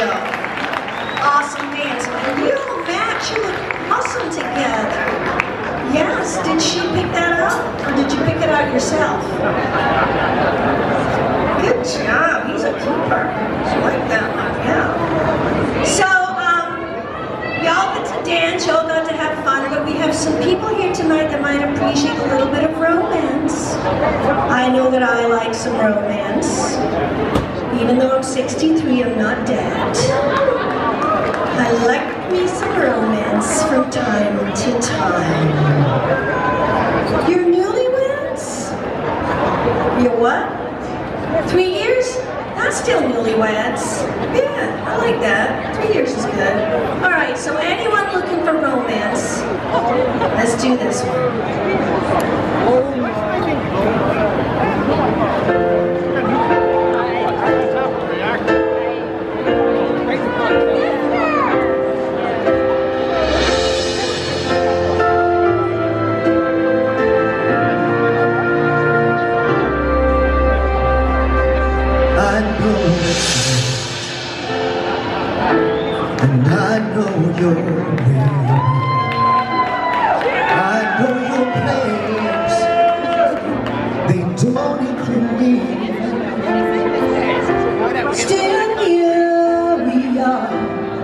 show. Awesome dance. And you all match. You look awesome together. Yes. Did she pick that out? Or did you pick it out yourself? Good job. He's a keeper. I like that one. Yeah. So, y'all got to dance. Y'all got to have fun. But we have some people here tonight that might appreciate a little bit of romance. I know that I like some romance. Even though I'm 63, I'm not dead. I like me some romance from time to time. You're newlyweds? You're what? 3 years? That's still newlyweds. Yeah, I like that. 3 years is good. All right, so anyone looking for romance, let's do this one. And I know your way. I know your plans. They don't include me. Still here we are.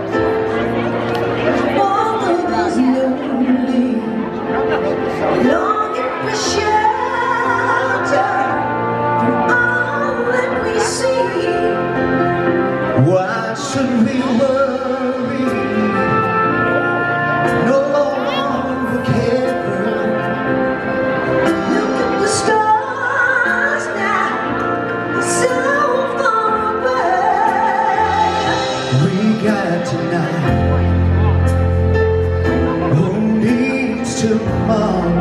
Both of us lonely, longing for shelter from all that we see. Why should we worry? No longer care. Look at the stars now, they're so far away. We got tonight. Who needs tomorrow?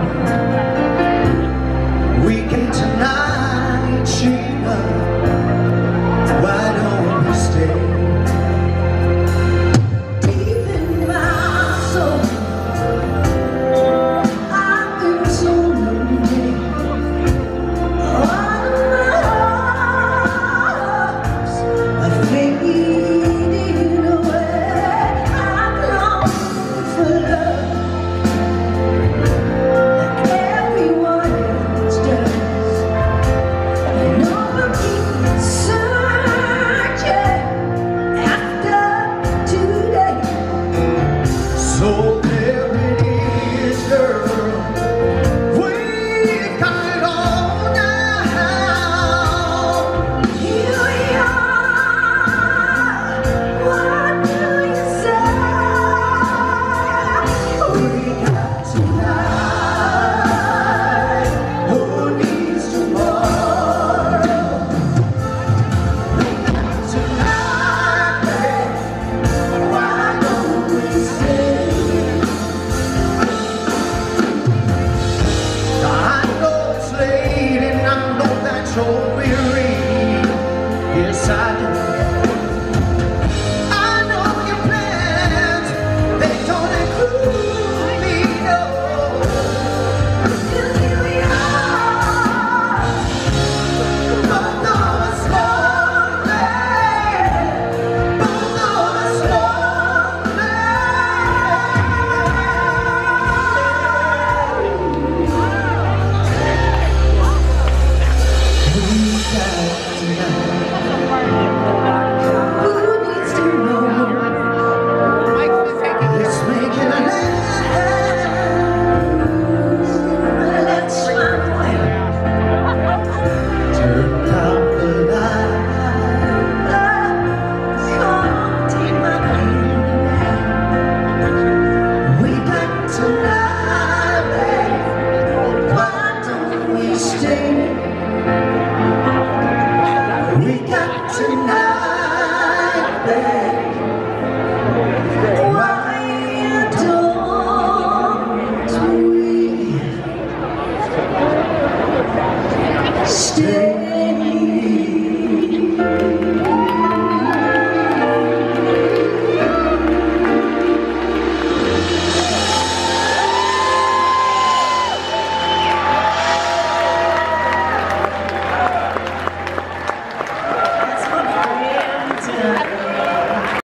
We got tonight, Sheila. Why don't we stay? So there it is, girl. We've got it all now. Here we are. What do you say? We got tonight. Who needs tomorrow? We got tonight, babe. Why don't we stay? So weary, yes I do. I know your plans, they don't include me, no. Still here we are, both of us lonely, both of us lonely. Who needs to know? Let's make it a last. Let's shine fire. Turn out the light. Come on, take my hand. We got tonight, babe. Why don't we stay? We got tonight, babe.